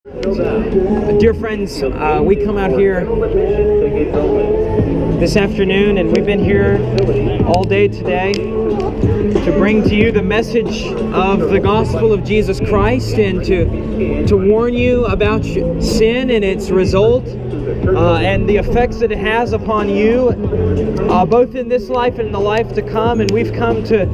Dear friends, we come out here this afternoon, and we've been here all day today to bring to you the message of the gospel of Jesus Christ, and to warn you about sin and its result and the effects that it has upon you, both in this life and in the life to come. And we've come to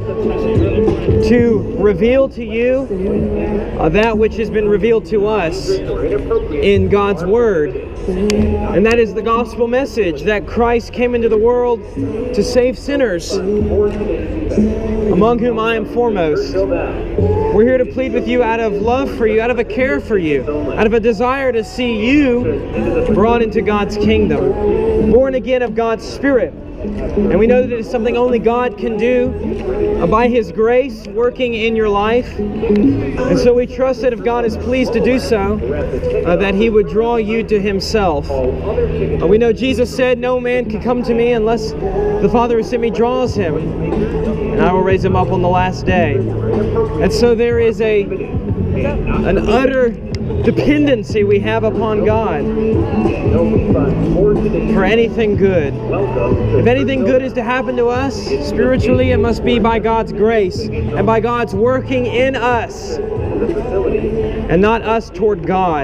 reveal to you that which has been revealed to us in God's Word. And that is the gospel message, that Christ came into the world to save sinners, among whom I am foremost. We're here to plead with you out of love for you, out of a care for you, out of a desire to see you brought into God's kingdom, born again of God's Spirit. And we know that it is something only God can do by His grace working in your life. And so we trust that if God is pleased to do so, that He would draw you to Himself. We know Jesus said, "No man can come to me unless the Father who sent me draws him, and I will raise him up on the last day." And so there is an utter dependency we have upon God for anything good. If anything good is to happen to us spiritually, it must be by God's grace and by God's working in us, and not us toward God.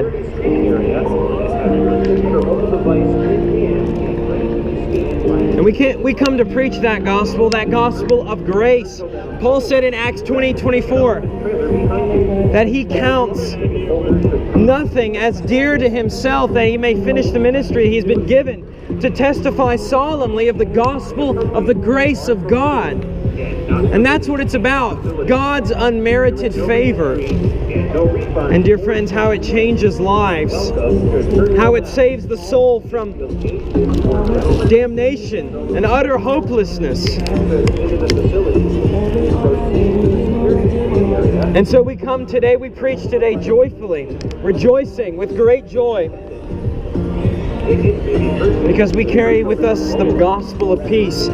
And we come to preach that gospel of grace. Paul said in Acts 20:24 that he counts nothing as dear to himself, that he may finish the ministry he's been given to testify solemnly of the gospel of the grace of God. And that's what it's about, God's unmerited favor. And dear friends, how it changes lives, how it saves the soul from damnation and utter hopelessness. And so we come today, we preach today joyfully, rejoicing with great joy, because we carry with us the gospel of peace.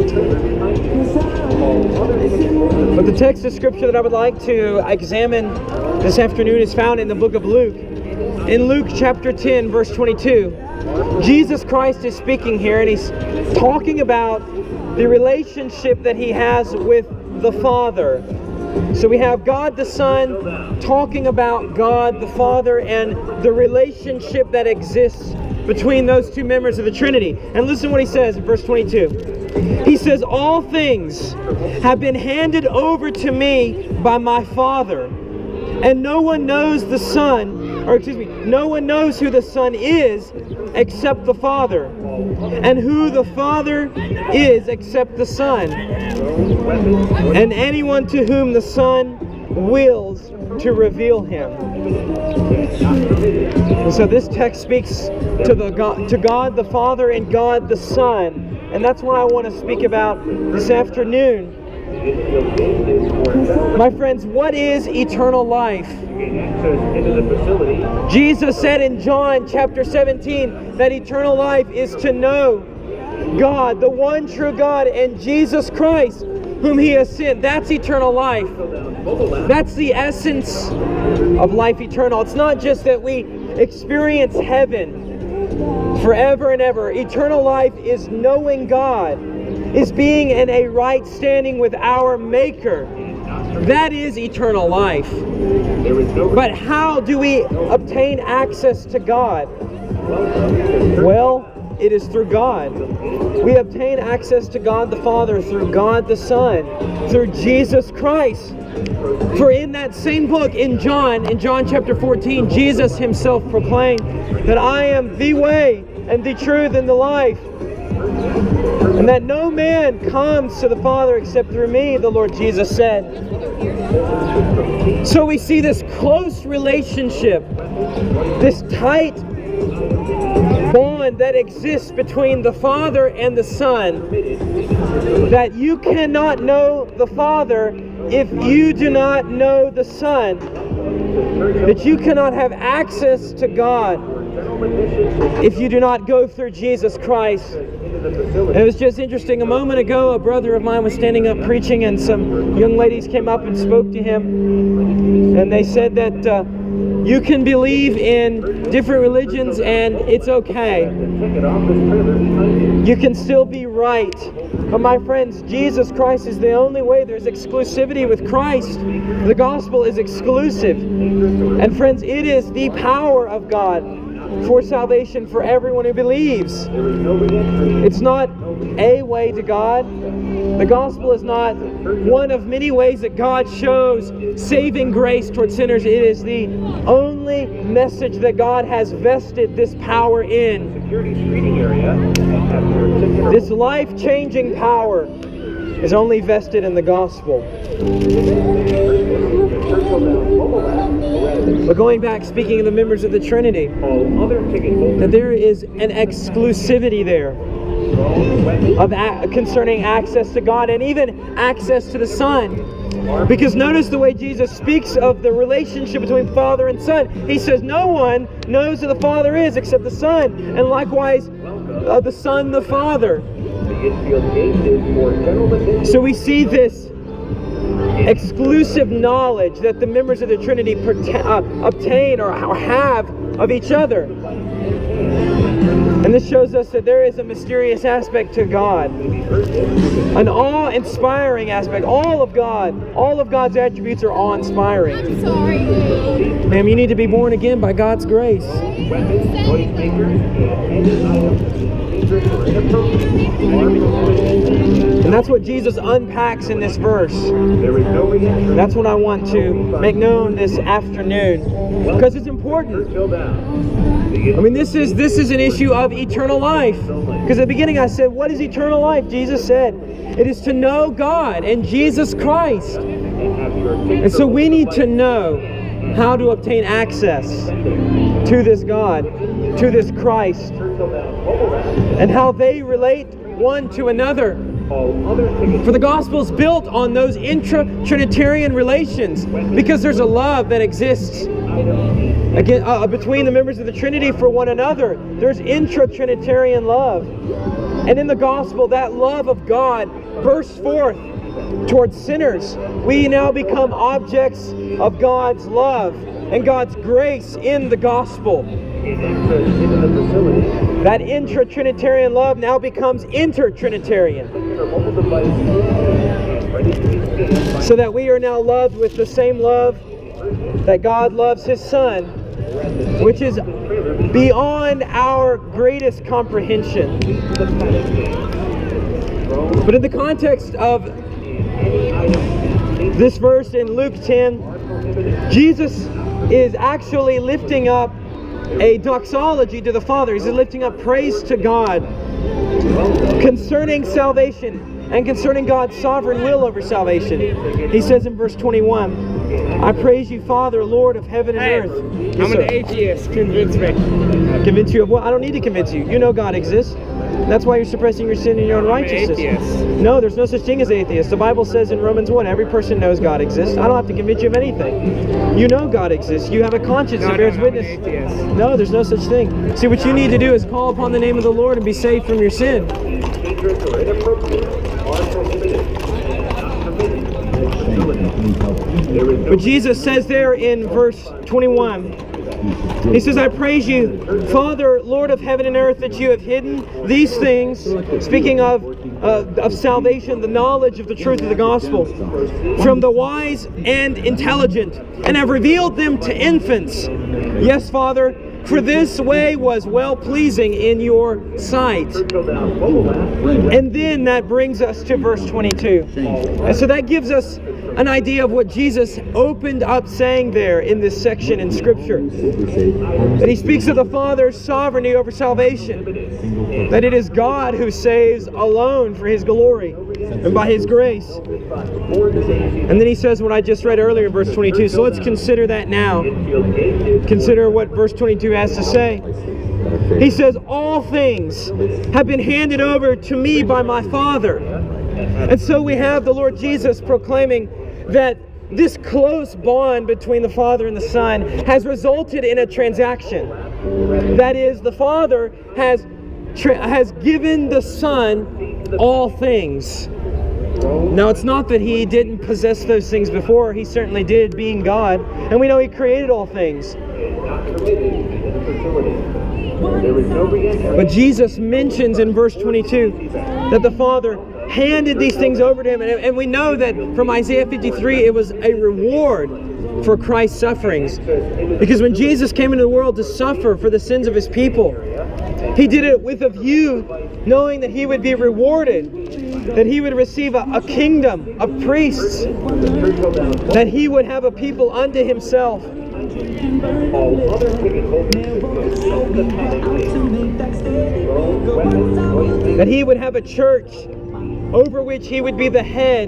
But the text of scripture that I would like to examine this afternoon is found in the book of Luke. In Luke chapter 10, verse 22, Jesus Christ is speaking here, and He's talking about the relationship that He has with the Father. So we have God the Son talking about God the Father and the relationship that exists between those two members of the Trinity. And listen what He says in verse 22. He says, "All things have been handed over to me by my Father, and no one knows the Son, no one knows who the Son is except the Father, and who the Father is except the Son, and anyone to whom the Son wills to reveal Him." And so this text speaks to God the Father and God the Son. And that's what I want to speak about this afternoon. My friends, what is eternal life? Jesus said in John chapter 17 that eternal life is to know God, the one true God, and Jesus Christ, whom He has sent. That's eternal life. That's the essence of life eternal. It's not just that we experience heaven forever and ever. Eternal life is knowing God, is being in a right standing with our Maker. That is eternal life. But how do we obtain access to God? Well, it is through God. We obtain access to God the Father through God the Son, through Jesus Christ. For in that same book, in John chapter 14, Jesus Himself proclaimed that I am the way and the truth and the life, and that no man comes to the Father except through me, the Lord Jesus said. So we see this close relationship, this tight bond that exists between the Father and the Son, that you cannot know the Father if you do not know the Son, that you cannot have access to God if you do not go through Jesus Christ. It was just interesting. A moment ago, a brother of mine was standing up preaching, and some young ladies came up and spoke to him, and they said that You can believe in different religions and it's okay. You can still be right. But my friends, Jesus Christ is the only way. There's exclusivity with Christ. The gospel is exclusive. And friends, it is the power of God for salvation for everyone who believes. It's not a way to God. The gospel is not one of many ways that God shows saving grace towards sinners. It is the only message that God has vested this power in. This life-changing power is only vested in the gospel. But going back, speaking of the members of the Trinity, that there is an exclusivity there concerning access to God and even access to the Son. Because notice the way Jesus speaks of the relationship between Father and Son. He says, no one knows who the Father is except the Son, and likewise the Son the Father. So we see this exclusive knowledge that the members of the Trinity obtain or have of each other. And this shows us that there is a mysterious aspect to God, an awe-inspiring aspect. All of God's attributes are awe-inspiring. I'm sorry. Ma'am, you need to be born again by God's grace. And that's what Jesus unpacks in this verse. That's what I want to make known this afternoon, because it's important. I mean, this is an issue of eternal life. Because at the beginning I said, what is eternal life? Jesus said, it is to know God and Jesus Christ. And so we need to know how to obtain access to this God, to this Christ, and how they relate one to another. For the gospel is built on those intra-Trinitarian relations, because there's a love that exists between the members of the Trinity for one another. There's intra-Trinitarian love. And in the gospel, that love of God bursts forth towards sinners. We now become objects of God's love and God's grace in the gospel. That intra-Trinitarian love now becomes inter-Trinitarian. So that we are now loved with the same love that God loves His Son, which is beyond our greatest comprehension. But in the context of this verse in Luke 10, Jesus is actually lifting up a doxology to the Father. He's lifting up praise to God concerning salvation and concerning God's sovereign will over salvation. He says in verse 21, I praise you, Father, Lord of heaven and earth. Yes, I'm an atheist. Convince me. Convince you of what? I don't need to convince you. You know God exists. That's why you're suppressing your sin and your own righteousness. No, there's no such thing as atheist. The Bible says in Romans 1, every person knows God exists. I don't have to convince you of anything. You know God exists. You have a conscience that bears witness. No, there's no such thing. See, what you need to do is call upon the name of the Lord and be saved from your sin. But Jesus says there in verse 21, He says, I praise you, Father, Lord of heaven and earth, that you have hidden these things, speaking of salvation, the knowledge of the truth of the gospel, from the wise and intelligent, and have revealed them to infants. Yes, Father, for this way was well-pleasing in your sight. And then that brings us to verse 22. And so that gives us an idea of what Jesus opened up saying there in this section in Scripture. That He speaks of the Father's sovereignty over salvation. That it is God who saves alone for His glory and by His grace. And then He says what I just read earlier in verse 22. So let's consider that now. Consider what verse 22 has to say. He says, all things have been handed over to me by my Father. And so we have the Lord Jesus proclaiming that this close bond between the Father and the Son has resulted in a transaction. That is, the Father has given the Son all things. Now, it's not that he didn't possess those things before. He certainly did, being God. And we know he created all things. But Jesus mentions in verse 22 that the Father handed these things over to him. And we know that from Isaiah 53, it was a reward for Christ's sufferings. Because when Jesus came into the world to suffer for the sins of his people, he did it with a view, knowing that he would be rewarded, that he would receive a kingdom of priests, that he would have a people unto himself. That he would have a church over which he would be the head.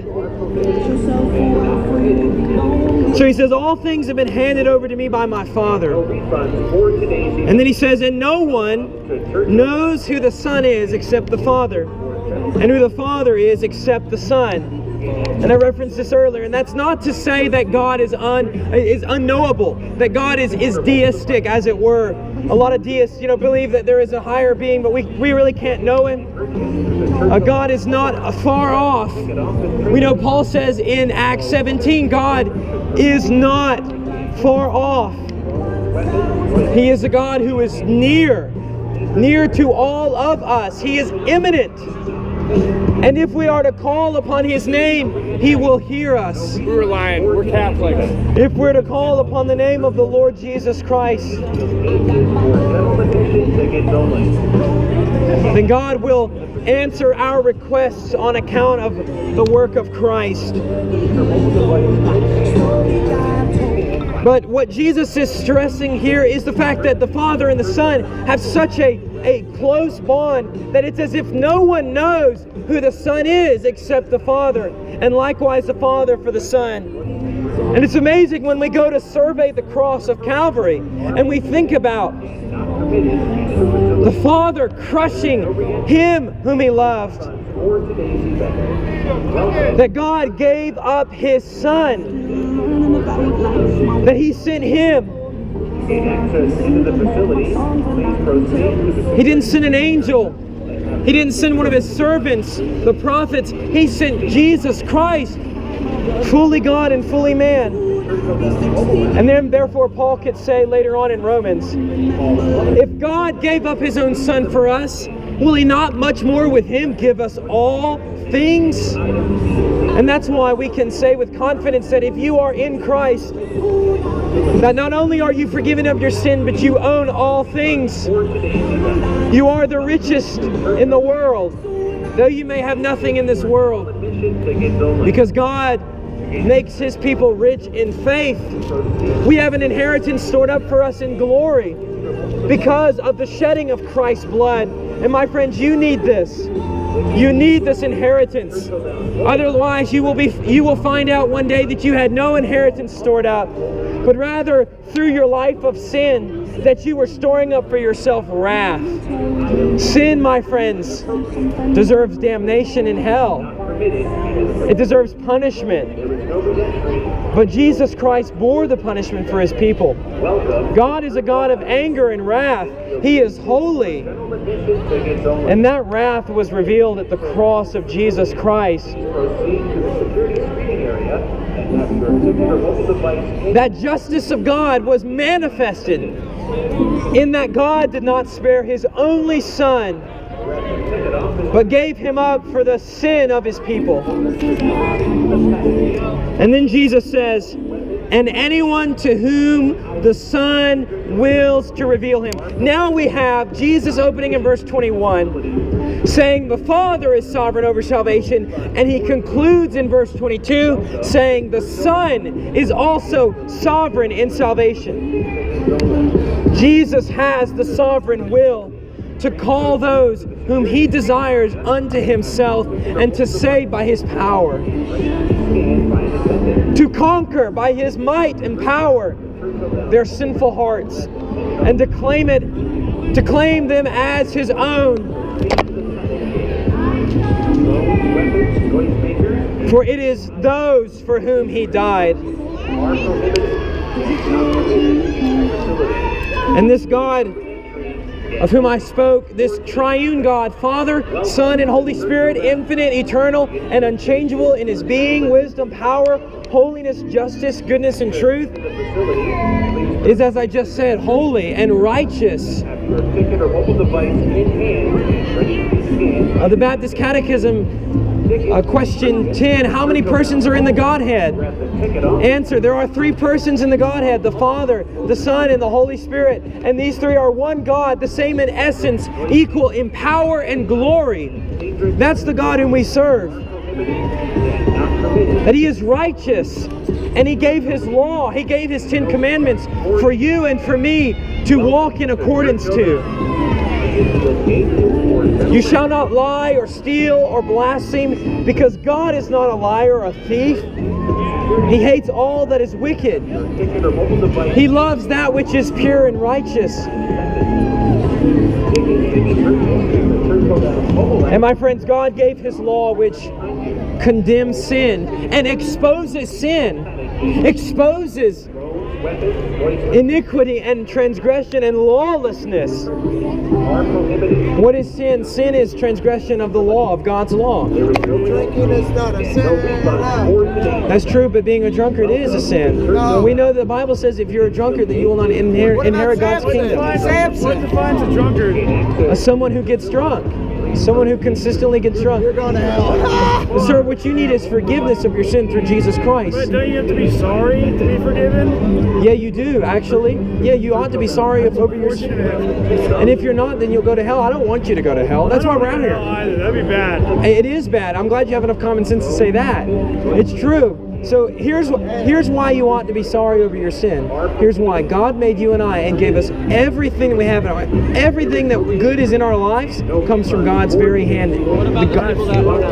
So he says, all things have been handed over to me by my Father. And then he says, and no one knows who the Son is except the Father, and who the Father is except the Son. And I referenced this earlier, and that's not to say that God is unknowable, that God is deistic, as it were. A lot of deists, believe that there is a higher being, but we really can't know him. God is not far off. We know Paul says in Acts 17, God is not far off. He is a God who is near to all of us. He is immanent. And if we are to call upon his name, he will hear us. We're lying. We're Catholic. If we're to call upon the name of the Lord Jesus Christ, then God will answer our requests on account of the work of Christ. But what Jesus is stressing here is the fact that the Father and the Son have such a close bond that it's as if no one knows who the Son is except the Father, and likewise the Father for the Son. And it's amazing when we go to survey the cross of Calvary and we think about the Father crushing him whom he loved, that God gave up his Son, that he sent him. He didn't send an angel. He didn't send one of his servants, the prophets. He sent Jesus Christ, fully God and fully man. And then therefore Paul could say later on in Romans, if God gave up his own Son for us, will he not much more with him give us all things? And that's why we can say with confidence that if you are in Christ, that not only are you forgiven of your sin, but you own all things. You are the richest in the world, though you may have nothing in this world. Because God makes his people rich in faith. We have an inheritance stored up for us in glory because of the shedding of Christ's blood. And my friends, you need this. You need this inheritance. Otherwise, you will find out one day that you had no inheritance stored up, but rather through your life of sin that you were storing up for yourself wrath. Sin, my friends, deserves damnation in hell. It deserves punishment. But Jesus Christ bore the punishment for his people. God is a God of anger and wrath. He is holy. And that wrath was revealed at the cross of Jesus Christ. That justice of God was manifested in that God did not spare his only Son, but gave him up for the sin of his people. And then Jesus says, and anyone to whom the Son wills to reveal him. Now we have Jesus opening in verse 21, saying the Father is sovereign over salvation, and he concludes in verse 22 saying the Son is also sovereign in salvation. Jesus has the sovereign will to call those whom he desires unto himself, and to save by his power, to conquer by his might and power their sinful hearts, and to claim them as his own. For it is those for whom he died. And this God of whom I spoke, this triune God, Father, Son, and Holy Spirit, infinite, eternal, and unchangeable in His being, wisdom, power, holiness, justice, goodness, and truth, is, as I just said, holy and righteous. The Baptist Catechism, question 10, how many persons are in the Godhead? Answer, there are 3 persons in the Godhead, the Father, the Son, and the Holy Spirit. And these 3 are one God, the same in essence, equal in power and glory. That's the God whom we serve. That He is righteous, and He gave His law, He gave His 10 commandments for you and for me to walk in accordance to. You shall not lie or steal or blaspheme, because God is not a liar or a thief. He hates all that is wicked. He loves that which is pure and righteous. And my friends, God gave His law which condemns sin and exposes sin, exposes iniquity and transgression and lawlessness. What is sin? Sin is transgression of the law, of God's law. Drinking is not a sin. That's true, but being a drunkard is a sin. No. We know that the Bible says if you're a drunkard that you will not inherit God's kingdom. Samson. What defines a drunkard? Someone who gets drunk. Someone who consistently gets drunk. You're going to hell. Sir, what you need is forgiveness of your sin through Jesus Christ. But don't you have to be sorry to be forgiven? Yeah, you do, actually. Yeah, you ought to be sorry over your sin. And if you're not, then you'll go to hell. I don't want you to go to hell. That's why we're out here. Either. That'd be bad. It is bad. I'm glad you have enough common sense to say that. It's true. So here's why you ought to be sorry over your sin. Here's why. God made you and I and gave us everything that we have in our life. Everything that good is in our lives comes from God's very hand. What about the people that want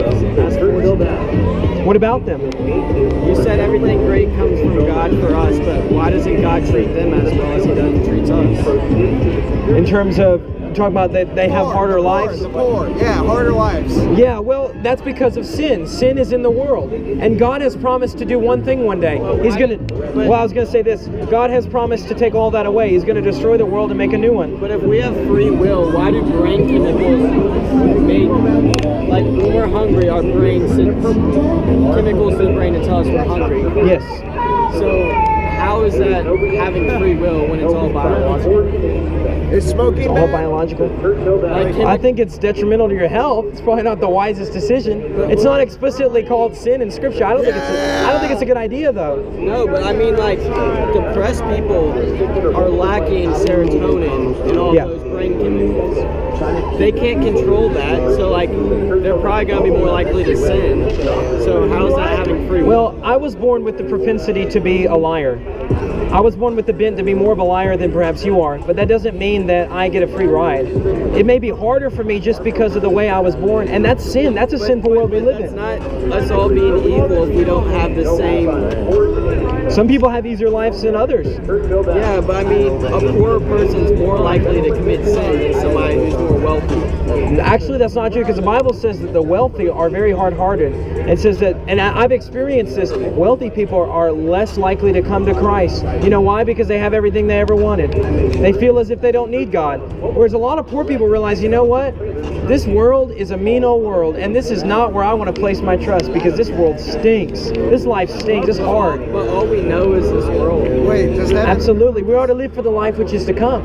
to What about them? You said everything great comes from God for us, but why doesn't God treat them as well as He doesn't treat us? In terms of talking about that they have harder lives? The poor, yeah, harder lives. Yeah, well, that's because of sin. Sin is in the world. And God has promised to do one thing one day. He's going to, well, I was going to say this. God has promised to take all that away. He's going to destroy the world and make a new one. But if we have free will, why do brain chemicals make, like when we're hungry, our brain sends chemicals to the brain to tell us we're hungry? Yes. So how is that having free will when it's all biological? Is smoking All bad? biological. Like, I think it's detrimental to your health. It's probably not the wisest decision. It's not explicitly called sin in Scripture. I don't think it's a good idea, though. no, but I mean, like, depressed people are lacking serotonin and all Yeah. those brain chemicals. They can't control that, so like they're probably gonna be more likely to sin. So how is that having free will? Well, I was born with the propensity to be a liar. I was born with the bent to be more of a liar than perhaps you are, but that doesn't mean that I get a free ride. It may be harder for me just because of the way I was born, and that's sin. That's a sinful world we live It's in. not us all being equal if we don't have the same. Some people have easier lives than others. Yeah, but I mean, a poorer person's more likely to commit sin than somebody who's more wealthy. Actually, that's not true, because the Bible says that the wealthy are very hard-hearted. It says that, and I've experienced this, wealthy people are less likely to come to Christ. You know why? Because they have everything they ever wanted. They feel as if they don't need God. Whereas a lot of poor people realize, you know what? This world is a mean old world, and this is not where I want to place my trust, because this world stinks. This life stinks. It's hard. But all we know is this world. Wait, does heaven, Absolutely. We ought to live for the life which is to come.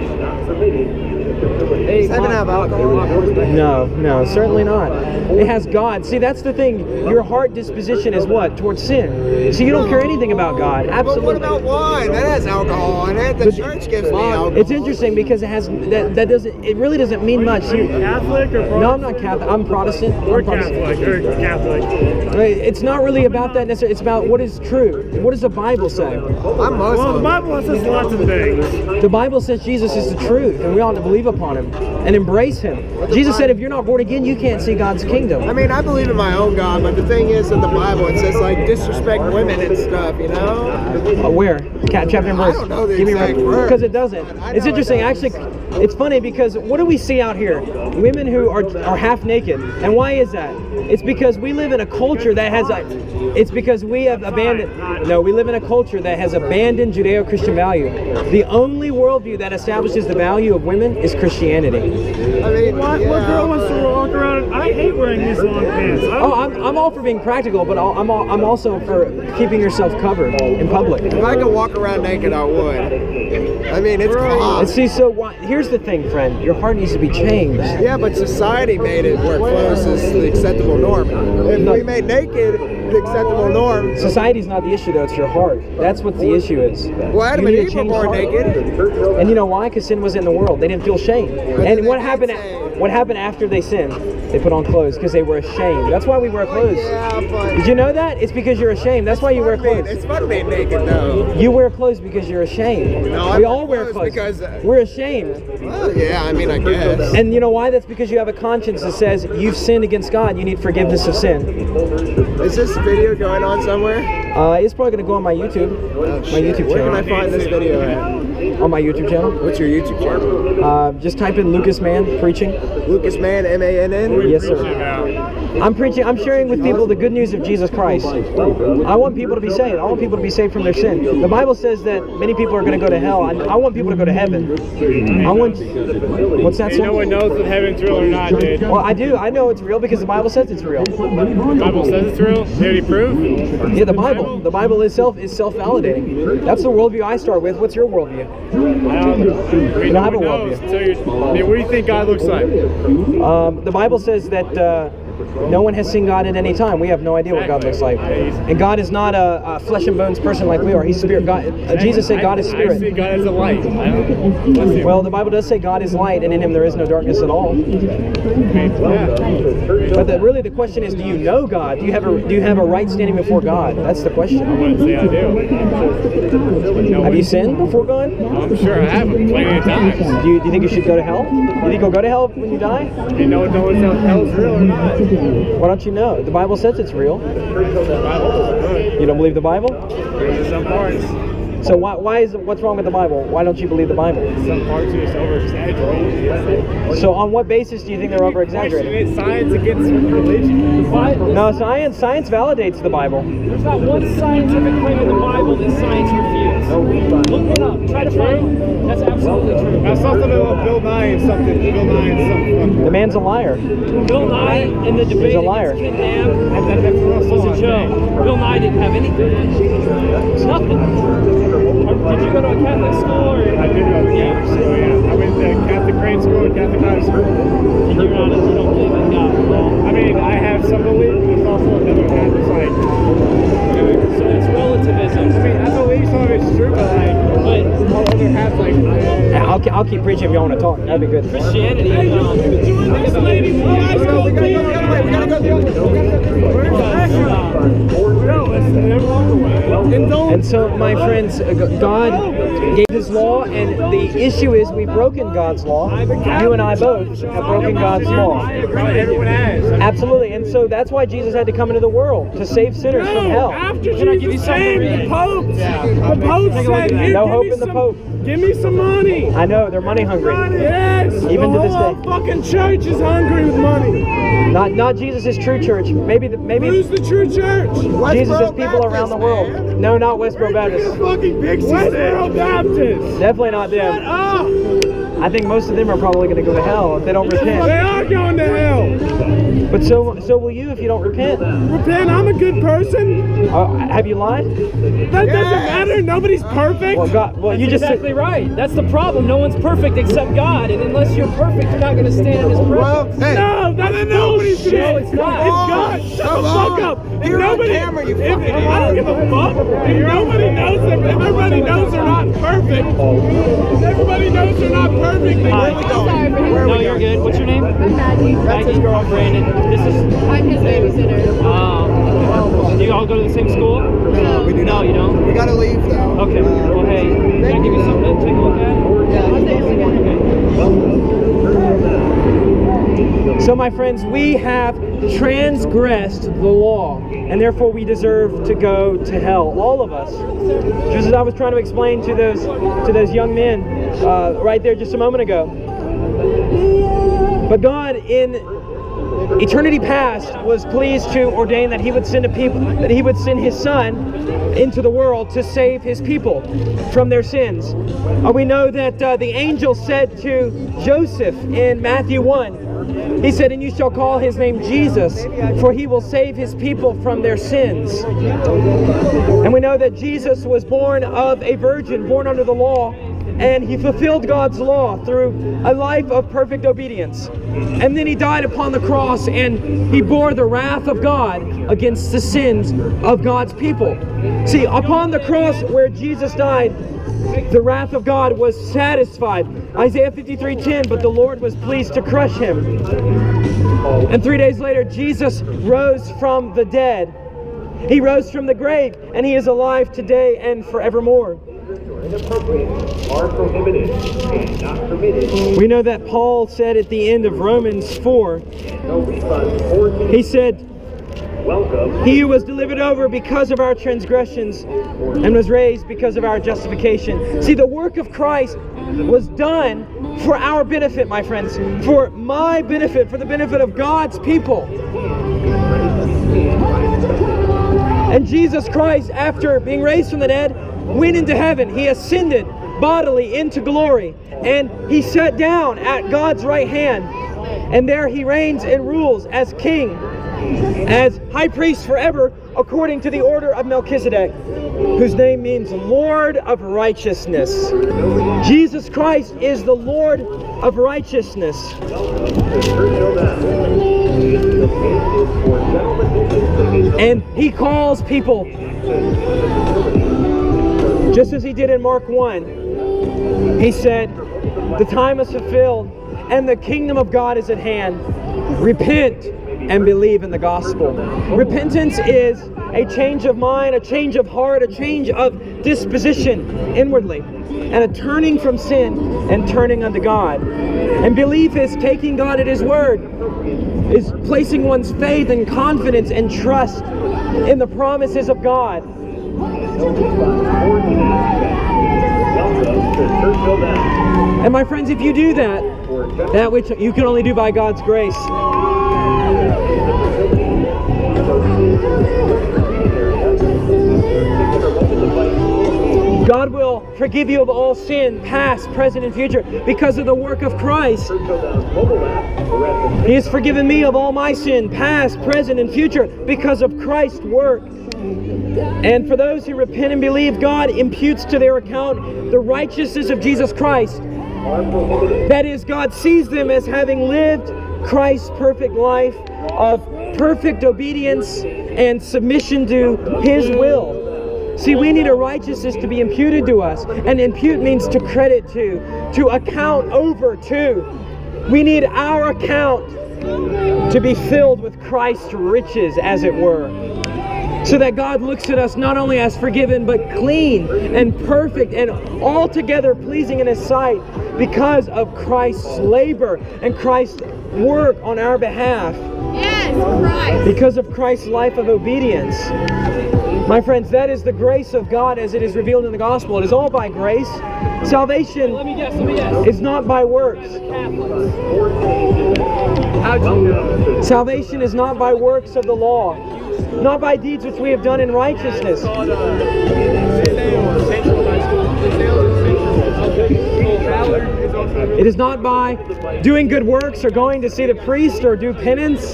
Hey, does heaven have alcohol? No, certainly not. It has God. See, that's the thing. Your heart disposition is what? Towards sin. So you don't care anything about God. But Absolutely. what about wine? That has alcohol in it. The church gives me alcohol. It's interesting because it has that doesn't. It really doesn't mean much. Catholic or Protestant? No, I'm not Catholic. I'm Protestant. Or I'm Protestant. Catholic, or Catholic. It's not really about that necessarily. It's about what is true. What does the Bible say? I'm Well, the Muslim. Bible says lots of things. The Bible says Jesus is the truth, and we ought to believe upon Him and embrace Him. Jesus said, if you're not born again, you can't see God's kingdom. I mean, I believe in my own God, but the thing is, in the Bible, it says, like, disrespect women and stuff, you know? Where? chapter and verse. I don't know the Give me exact verse. because it doesn't. I It's know it interesting. doesn't. Actually, it's funny because what do we see out here? Women who are half naked, and why is that? It's because we live in a culture that has a. It's because we have abandoned. No, we live in a culture that has abandoned Judeo-Christian value. The only worldview that establishes the value of women is Christianity. I mean, What girl wants to walk around? I hate wearing these long pants. Oh, I'm all for being practical, but I'm also for keeping yourself covered in public. If I could walk around naked, I would. I mean, it's And common. see, here's the thing, friend. Your heart needs to be changed. Yeah, but society made it where clothes is the acceptable norm. If we made naked the acceptable norm, Society's not the issue, though. It's your heart. That's what the issue is. well, Adam You and need to Eve were change born heart. naked. And you know why? Because sin was in the world. They didn't feel shame. then And they what did happened? sin. What happened after they sinned? They put on clothes because they were ashamed. That's why we wear clothes. Yeah, but Did you know that? It's because you're ashamed. That's why you wear clothes. it's fun being naked, though. You wear clothes because you're ashamed. No, I We wear all wear clothes clothes. because, We're ashamed. Well, yeah, I mean, I guess. And you know why? That's because you have a conscience that says you've sinned against God. You need forgiveness of sin. Is this video going on somewhere? It's probably going to go on my YouTube. My YouTube Where can I channel. find this video at? On my YouTube channel. What's your YouTube channel? Just type in Lucas Mann preaching. Lucas Mann, M-A-N-N? Yes, sir. I'm preaching. I'm sharing with people the good news of Jesus Christ. I want people to be saved. I want people to be saved from their sin. The Bible says that many people are going to go to hell. I want people to go to heaven. I want. What's that? No one Sir? knows if heaven's real or not, dude. Well, I do. I know it's real because the Bible says it's real. The Bible says it's real. Did he prove? Yeah, the Bible. The Bible itself is self-validating. That's the worldview I start with. What's your worldview? I mean, I have no a one knows. worldview. So I mean, what do you think God looks like? The Bible says that no one has seen God at any time. We have no idea what God looks like. And God is not a flesh and bones person like we are. He's spirit. God, Jesus said God is I see spirit. God as a light. I don't know. Well, the Bible does say God is light, and in Him there is no darkness at all. But really, the question is, do you know God? Do you have a right standing before God? That's the I question. wouldn't say I do. Have you sinned before God? I'm sure I have plenty of times. Do you think you should go to hell? Do you think you'll go to hell when you die? You know if hell's real or not. Why don't you know? The Bible says it's real. The Bible is good. You don't believe the Bible? There's some parts. So what's wrong with the Bible? Why don't you believe the Bible? Some parts are just over-exaggerated. So on what basis do you think they're Question over-exaggerated? it, science against religion. No, science validates the Bible. There's not one scientific claim in the Bible that science refutes. Look it up. Try to find it. That's absolutely true. I saw something about Bill Nye and something. Bill Nye and something. The man's a liar. Bill Nye in the debate He's a liar. against Ken Ham was a joke. Bill Nye didn't have anything. Nothing. Did you go to a Catholic school or? I did go to Catholic school, yeah. I went to Catholic grade school and Catholic high school. And you're not, you don't believe in God at all. I mean, I have some belief, but it's also another half is like, So it's relativism. I mean, I believe some of it's true, but like, all other half like, I'll keep preaching if y'all want to talk. That'd be good. Christianity. Think about And so, my friends, God gave His law, and the issue is we've broken God's law. You and I both have broken God's law. everyone has. Absolutely, and so that's why Jesus had to come into the world to save sinners from hell. After Can I give you Jesus something to came, read? the Pope said, "Here, No give hope me in the some- Pope. Give me some money." I know they're money hungry. Yes. Even the to this whole day. fucking church is hungry with money. Not Jesus' true church. Maybe Who's the true church? Jesus' people around the world. No, not Westboro Baptist. Fucking Pixies. Westboro Baptist. Definitely not Shut them. up. I think most of them are probably going to go to hell if they don't They repent. are going to hell. But so will you if you don't repent. Repent. I'm a good person. Have you lied? That doesn't matter. Nobody's perfect. Well, God. Well, you just exactly right. That's the problem. No one's perfect except God, and unless you're perfect, you're not going to stand in His Well, presence. hey, No, that's nobody's shit. No, it's not. It's God. Shut the fuck up. If You're on nobody, camera, you if, fucking I don't give a fuck. If nobody knows them, if everybody knows they're not perfect, if everybody knows they're not perfect, then where are we going? Where are No, we you're going? good. What's your name? I'm Maggie. Maggie. I'm Brandon. This is. I'm his babysitter. Do you all go to the same school? No, we do No, not. you don't. We gotta leave though. Okay. Well, hey, can I give you something to take a look at? Yeah, I'll take a look at it. So, my friends, we have transgressed the law. and therefore we deserve to go to hell, all of us. Just as I was trying to explain to those young men right there just a moment ago. But God, in eternity past, was pleased to ordain that He would send His Son into the world to save His people from their sins. We know that the angel said to Joseph in Matthew 1, he said, "And you shall call His name Jesus, for He will save His people from their sins." And we know that Jesus was born of a virgin, born under the law, and He fulfilled God's law through a life of perfect obedience. And then He died upon the cross, and He bore the wrath of God against the sins of God's people. See, upon the cross where Jesus died, the wrath of God was satisfied. Isaiah 53:10, "But the Lord was pleased to crush Him." And 3 days later, Jesus rose from the dead. He rose from the grave, and He is alive today and forevermore. Are prohibited and not permitted. We know that Paul said at the end of Romans 4, No refunds or he said, welcome. "He who was delivered over because of our transgressions and was raised because of our justification." See, the work of Christ was done for our benefit, my friends, for my benefit, for the benefit of God's people. And Jesus Christ, after being raised from the dead, went into heaven. He ascended bodily into glory, and He sat down at God's right hand, and there He reigns and rules as king, as high priest forever, according to the order of Melchizedek, whose name means Lord of Righteousness. Jesus Christ is the Lord of Righteousness. And He calls people, just as He did in Mark 1. He said, "The time is fulfilled and the kingdom of God is at hand. Repent and believe in the gospel." Repentance is a change of mind, a change of heart, a change of disposition inwardly, and a turning from sin and turning unto God. And belief is taking God at His word, is placing one's faith and confidence and trust in the promises of God. And my friends, if you do that, that which you can only do by God's grace, God will forgive you of all sin, past, present, and future, because of the work of Christ. He has forgiven me of all my sin, past, present, and future, because of Christ's work. And for those who repent and believe, God imputes to their account the righteousness of Jesus Christ. That is, God sees them as having lived Christ's perfect life of perfect obedience and submission to His will. See, we need a righteousness to be imputed to us. And impute means to credit to account over to. We need our account to be filled with Christ's riches, as it were. So that God looks at us not only as forgiven, but clean and perfect and altogether pleasing in His sight because of Christ's labor and Christ's work on our behalf. Yes, Christ. Because of Christ's life of obedience. My friends, that is the grace of God as it is revealed in the gospel. It is all by grace. Salvation is not by works. Salvation is not by works of the law, not by deeds which we have done in righteousness. It is not by doing good works or going to see the priest or do penance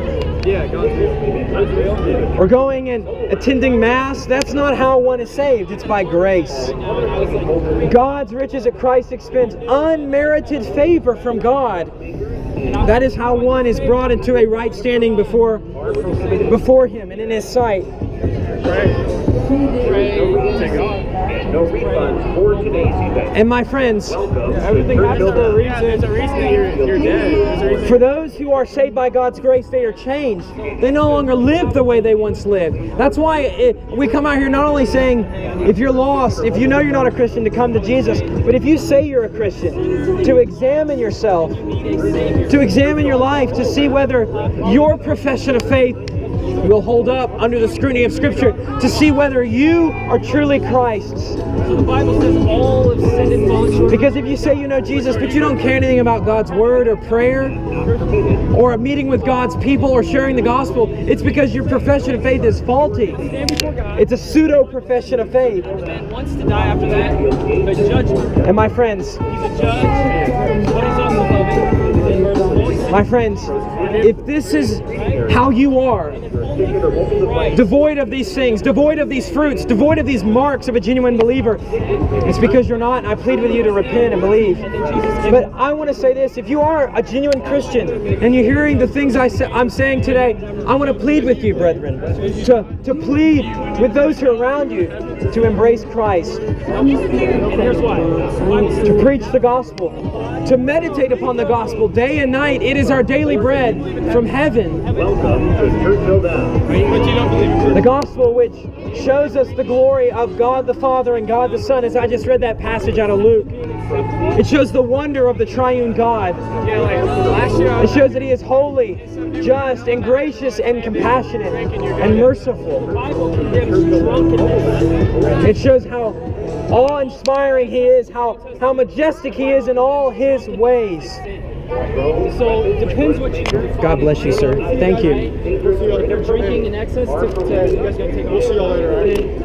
or going and attending Mass. That's not how one is saved. It's by grace. God's riches at Christ's expense, unmerited favor from God. That is how one is brought into a right standing before Him and in His sight. No refunds for today's event. And my friends, Everything happens for a reason. There's a reason that you're dead. There's a reason. for those who are saved by God's grace, they are changed. They no longer live the way they once lived. That's why we come out here not only saying, if you're lost, if you know you're not a Christian, to come to Jesus, but if you say you're a Christian, to examine yourself, to examine your life, to see whether your profession of faith will hold up under the scrutiny of Scripture to see whether you are truly Christ's. So the Bible says all have sinned and fallen short. Because if you say you know Jesus, but you don't care anything about God's Word or prayer, or a meeting with God's people or sharing the gospel, it's because your profession of faith is faulty. Stand before God. It's a pseudo-profession of faith. Man wants to die after that, but judgment. And my friends, He's a judge, but he's also loving and merciful. my friends, if this is how you are, devoid of these things, devoid of these fruits, devoid of these marks of a genuine believer, it's because you're not, and I plead with you to repent and believe. But I want to say this, if you are a genuine Christian and you're hearing the things I'm saying today, I want to plead with you, brethren, to plead with those who are around you to embrace Christ, And here's why. to preach the gospel, to meditate upon the gospel day and night. It is our daily bread from heaven. Welcome to Churchill Down. But you don't believe it. The gospel which shows us the glory of God the Father and God the Son, as I just read that passage out of Luke. It shows the wonder of the triune God. Yeah, like last year I It shows that He is holy, just, and gracious, and compassionate, and merciful. Bible condemns drunkenness. It shows how awe-inspiring He is, how majestic He is in all His ways. So it depends what you do. God bless you, sir. Thank you. If you're drinking in excess, you guys gotta take off. See y'all later,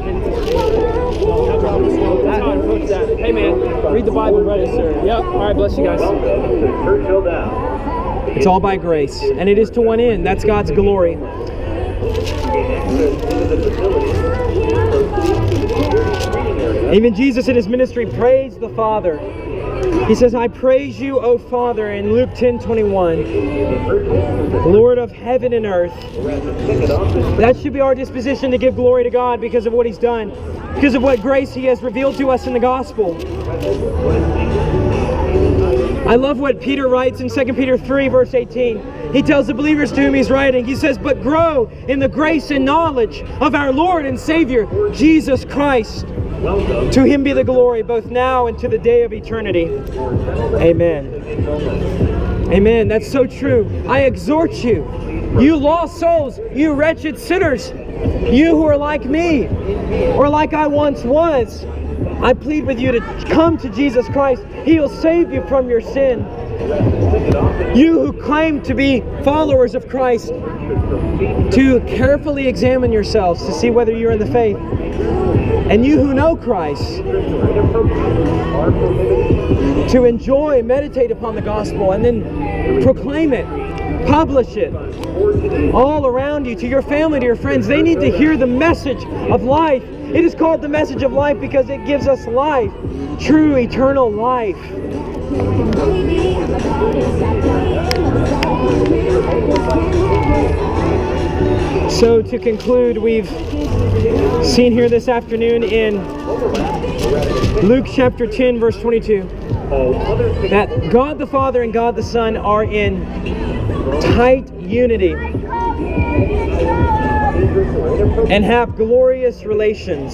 That's how I approach that. Hey man, read the Bible, register. Yep. All right, bless you guys. Welcome to Churchill Down. It's all by grace, and it is to one end. That's God's glory. Even Jesus in His ministry praised the Father. He says, I praise you, O Father, in Luke 10:21, Lord of heaven and earth. That should be our disposition, to give glory to God because of what He's done, because of what grace He has revealed to us in the gospel. I love what Peter writes in 2 Peter 3, verse 18. He tells the believers to whom he's writing, he says, but grow in the grace and knowledge of our Lord and Savior, Jesus Christ. To Him be the glory, both now and to the day of eternity. Amen. Amen. That's so true. I exhort you, you lost souls, you wretched sinners, you who are like me, or like I once was, I plead with you to come to Jesus Christ. He will save you from your sin. You who claim to be followers of Christ, to carefully examine yourselves to see whether you're in the faith. And you who know Christ, to enjoy, meditate upon the gospel, and then proclaim it, publish it all around you, to your family, to your friends. They need to hear the message of life. It is called the message of life because it gives us life, true eternal life. So to conclude, we've seen here this afternoon in Luke chapter 10, verse 22, that God the Father and God the Son are in tight unity and have glorious relations.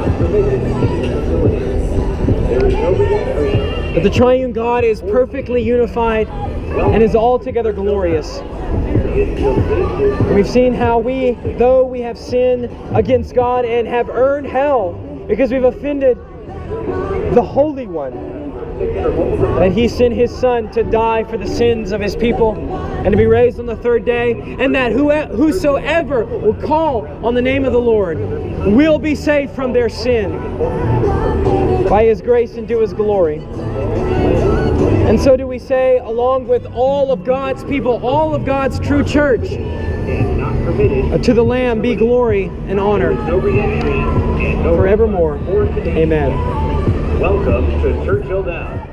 That the triune God is perfectly unified and is altogether glorious. We've seen how though we have sinned against God and have earned hell because we've offended the Holy One, that He sent His Son to die for the sins of His people and to be raised on the third day, and that whosoever will call on the name of the Lord will be saved from their sin by His grace and to His glory. And so do we say, along with all of God's people, all of God's true church, to the Lamb be glory and honor forevermore. Amen. Welcome to Churchill Down.